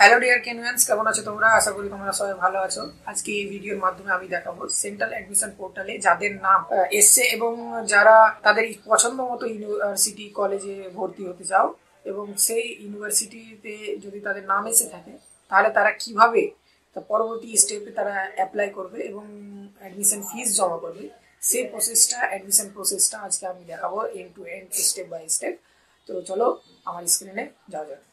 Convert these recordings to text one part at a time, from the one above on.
Hello dear কেনুয়ান্স, কেমন আছো তোমরা? আশা করি তোমরা সবাই ভালো আছো। আজকে এই ভিডিওর মাধ্যমে আমি দেখাবো সেন্ট্রাল অ্যাডমিশন পোর্টালে যাদের নাম এসছে এবং যারা তাদের পছন্দ মতো ইউনিভার্সিটি কলেজে ভর্তি হতে চাও এবং সেই ইউনিভার্সিটিতে যদি তাদের নাম এসে থাকে তাহলে তারা কিভাবে পরবর্তী স্টেপে তারা অ্যাপ্লাই করবে এবং অ্যাডমিশন ফিস জমা করবে, সেই প্রসেসটা অ্যাডমিশন প্রসেসটা আজকে আমি দেখাবো end to end, step by step. তো চলো আমার স্ক্রিনে যাওয়া যাক।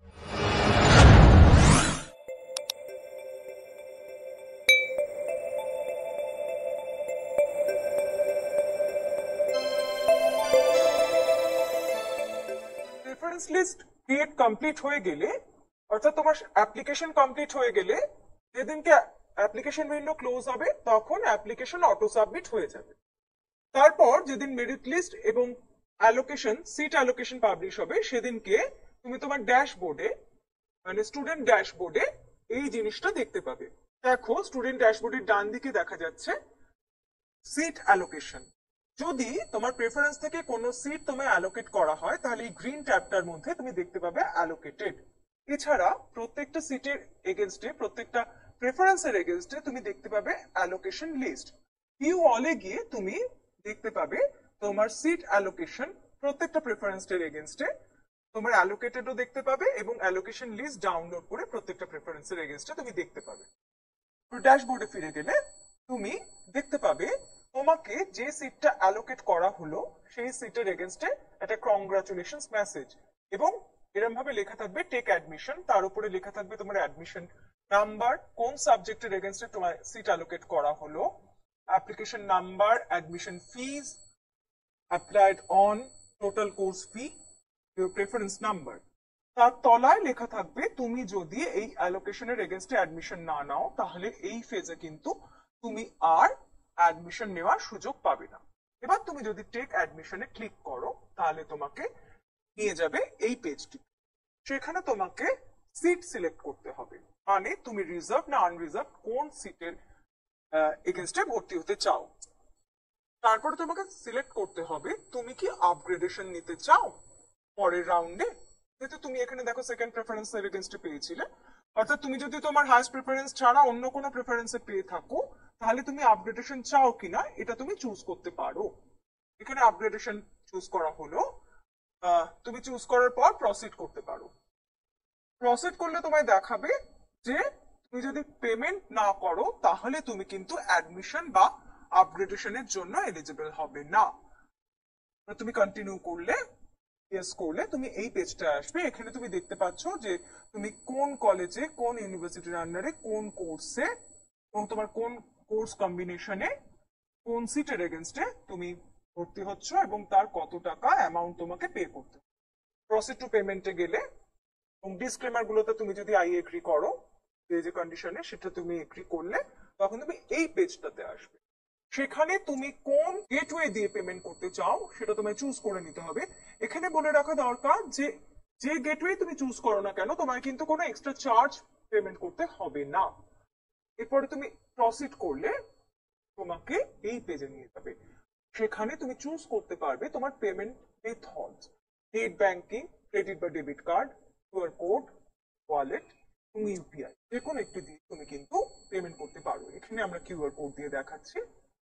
প্রেফারেন্স লিস্ট ক্রিয়েট কমপ্লিট হয়ে গেলে, অর্থাৎ তোমার অ্যাপ্লিকেশন কমপ্লিট হয়ে গেলে, যেদিনকে অ্যাপ্লিকেশন উইন্ডো ক্লোজ হবে তখন অ্যাপ্লিকেশন অটো সাবমিট হয়ে যাবে। তারপর যেদিন মেরিট লিস্ট এবং অ্যালোকেশন সিট অ্যালোকেশন পাবলিশ হবে সেদিনকে তুমি তোমার ড্যাশবোর্ডে, মানে স্টুডেন্ট ড্যাশবোর্ডে এই জিনিসটা দেখতে পাবে। দেখো, স্টুডেন্ট ড্যাশবোর্ডের ডান দিকে দেখা যাচ্ছে সিট অ্যালোকেশন। যদি তোমার প্রেফারেন্স থেকে কোনো সিট তোমায় অ্যালোকেট করা হয় তাহলে এই গ্রিন ট্যাবটার মধ্যে তুমি দেখতে পাবে অ্যালোকেটেড। এছাড়া প্রত্যেকটা সিটের এগেনস্টে, প্রত্যেকটা প্রেফারেন্সের এগেনস্টে তুমি দেখতে পাবে অ্যালোকেশন লিস্ট। ভিউ অলে গিয়ে তুমি দেখতে পাবে তোমার সিট অ্যালোকেশন প্রত্যেকটা প্রেফারেন্সের এগেনস্টে তোমার অ্যালোকেটেডও দেখতে পাবে এবং অ্যালোকেশন লিস্ট ডাউনলোড করে প্রত্যেকটা প্রেফারেন্সের এগেনস্টে তুমি দেখতে পাবে। ড্যাশবোর্ডে ফিরে গেলে তুমি দেখতে পাবে তোমাকে যে সিটটা অ্যালোকেট করা হলো সেই সিটের এগেনস্টে একটা কংগ্রাচুলেশনস মেসেজ এবং এরকম ভাবে লেখা থাকবে টেক অ্যাডমিশন। তার উপরে লেখা থাকবে তোমার অ্যাডমিশন নাম্বার, কোন সাবজেক্টের এগেনস্টে তোমার সিট অ্যালোকেট করা হলো, application number, admission fees, applied on, total course fee, your preference number. তার তলায় লেখা থাকবে তুমি যদি এই অ্যালোকেশনের এগেনস্টে অ্যাডমিশন না নাও তাহলে এই ফেজে কিন্তু তুমি আর অ্যাডমিশন নেওয়ার সুযোগ পাবে না। এবার তুমি যদি টেক অ্যাডমিশনে ক্লিক করো তাহলে তোমাকে নিয়ে যাবে এই পেজটি। সেখানে তোমাকে সিট সিলেক্ট করতে হবে, মানে তুমি রিজার্ভ না আনরিজার্ভ কোন সিটের এগেনস্টে ভর্তি হতে চাও। তারপরে তোমাকে সিলেক্ট করতে হবে তুমি কি আপগ্রেডেশন নিতে চাও পরের রাউন্ডে। যেহেতু তুমি এখানে দেখো সেকেন্ড প্রেফারেন্স এর এগেনস্টে পেয়েছিলে, অর্থাৎ তুমি যদি তোমার হাইস্ট প্রেফারেন্স ছাড়া অন্য কোনো প্রেফারেন্সে পেয়ে থাকো তাহলে তুমি আপগ্রেডেশন চাও কিনা এটা তুমি চুজ করতে পারো। এখানে আপগ্রেডেশন চুজ করা হলো, তুমি চুজ করার পর প্রসিড করতে পারো। প্রসিড করলে তোমায় দেখাবে যে তুমি যদি পেমেন্ট না করো তাহলে তুমি কিন্তু অ্যাডমিশন বা আপগ্রেডেশনের জন্য এলিজিবল হবে না। তুমি কন্টিনিউ করলে, ইয়েস করলে তুমি এই পেজটা আসবে। এখানে তুমি দেখতে পাচ্ছ যে তুমি কোন কলেজে, কোন ইউনিভার্সিটির আন্ডারে, কোন কোর্সে এবং তোমার কোন কোর্স কম্বিনেশনে, কোন সিটের এগেনস্টে তুমি ভর্তি হচ্ছ এবং তার কত টাকা অ্যামাউন্ট তোমাকে পে করতে। প্রসিড টু পেমেন্টে গেলে এবং ডিসক্লেমার গুলোতে তুমি যদি আই এগ্রি করো যে কন্ডিশনে, সেটা তুমি এগ্রি করলে তখন তুমি এই পেজটাতে আসবে। সেখানে তুমি কোন গেটওয়ে দিয়ে পেমেন্ট করতে চাও সেটা তোমায় চুজ করে নিতে হবে। এখানে বলে রাখা দরকার যে যে গেটওয়ে তুমি চুজ করো না কেন তোমায় কিন্তু কোনো এক্সট্রা চার্জ পেমেন্ট করতে হবে না। এরপরে তুমি প্রসিড করলে তোমাকে এই পেজে নিয়ে যাবে। সেখানে তুমি চুজ করতে পারবে তোমার payment method, net banking, credit বা debit card, QR code, wallet এবং ইউপিআই, যে কোনো একটি দিয়ে তুমি কিন্তু পেমেন্ট করতে পারো। এখানে আমরা কিউআর কোড দিয়ে দেখাচ্ছি।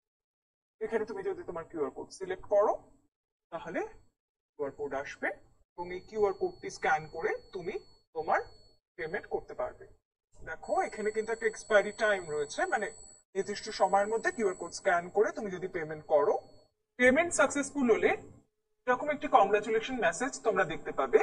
এখানে তুমি যদি তোমার কিউআর কোড সিলেক্ট করো তাহলে কিউআর কোড আসবে এবং এই কিউআর কোডটি স্ক্যান করে তুমি তোমার পেমেন্ট করতে পারবে। দেখো, এখানে কিন্তু একটা এক্সপায়ারি টাইম রয়েছে, মানে নির্দিষ্ট সময়ের মধ্যে কিউআর কোড স্ক্যান করে তুমি যদি পেমেন্ট করো, পেমেন্ট সাকসেসফুল হলে এরকম একটি কংগ্রাচুলেশন মেসেজ তোমরা দেখতে পাবে।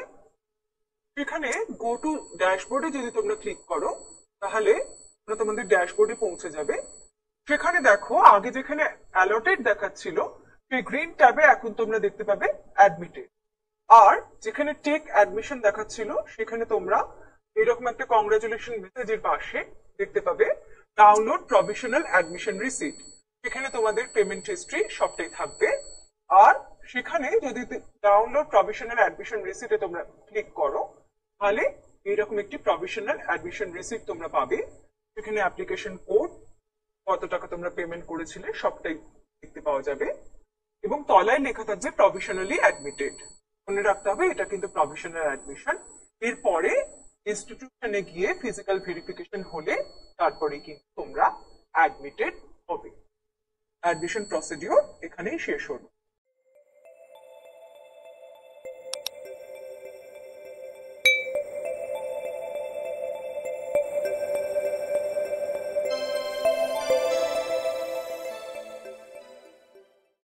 এখানে গো টু ড্যাশবোর্ডে যদি তোমরা ক্লিক করো তাহলে তোমাদের ড্যাশবোর্ডে পৌঁছে যাবে। সেখানে দেখো আগে যেখানে অ্যালটেড দেখাচ্ছিল সেই গ্রিন ট্যাবে এখন তোমরা দেখতে পাবে অ্যাডমিটেড, আর যেখানে টেক অ্যাডমিশন দেখাচ্ছিল সেখানে তোমরা এরকম একটা কংগ্রাচুলেশন মেসেজের পাশে দেখতে পাবে ডাউনলোড প্রভিশনাল অ্যাডমিশন রিসিট। সেখানে তোমাদের পেমেন্ট হিস্ট্রি সবটাই থাকবে। আর সেখানে যদি ডাউনলোড প্রভিশনাল অ্যাডমিশন রিসিটে তোমরা ক্লিক করো তাহলে এইরকম একটি প্রভিশনাল অ্যাডমিশন রিসিট তোমরা পাবে। সেখানে অ্যাপ্লিকেশন কোড, কত টাকা তোমরা পেমেন্ট করেছিলে সবটাই দেখতে পাওয়া যাবে এবং তলায় লেখা থাকবে প্রভিশনালি অ্যাডমিটেড। মনে রাখতে হবে এটা কিন্তু প্রভিশনাল অ্যাডমিশন। এরপরে ইনস্টিটিউশনে গিয়ে ফিজিক্যাল ভেরিফিকেশন হলে তারপরে কিন্তু তোমরা অ্যাডমিটেড হবে। অ্যাডমিশন প্রসিডিওর এখানেই শেষ হলো।